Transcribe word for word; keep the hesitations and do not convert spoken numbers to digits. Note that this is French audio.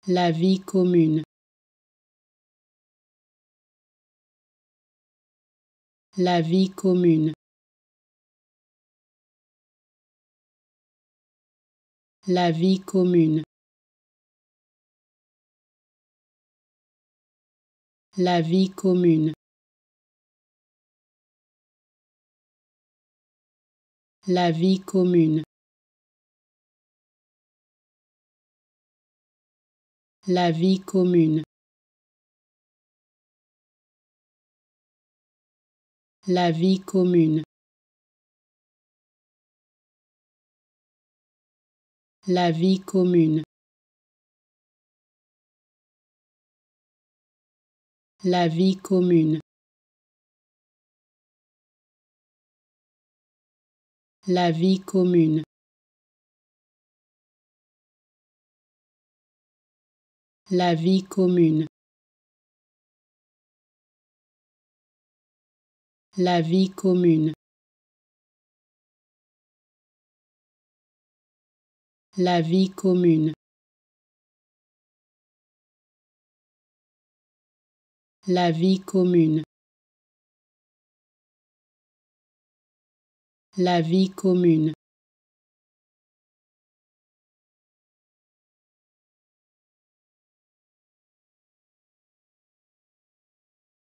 La vie commune. La vie commune. La vie commune. La vie commune. La vie commune. La vie commune. La vie commune. La vie commune. La vie commune. La vie commune. La vie commune. La vie commune. La vie commune. La vie commune. La vie commune.